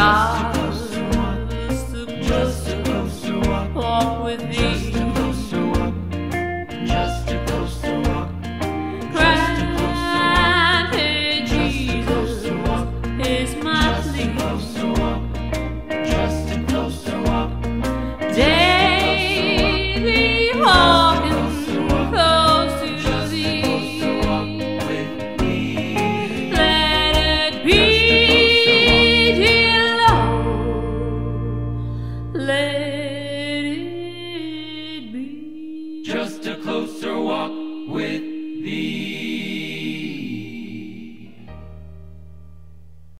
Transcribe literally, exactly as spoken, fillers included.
just a closer walk, walk with thee. just a closer walk, just a closer walk, Granted, Jesus is my plea. closer walk, just a closer walk, Daily walking close to thee. with me. Let it be, dear Lord, let it be. Just a closer walk with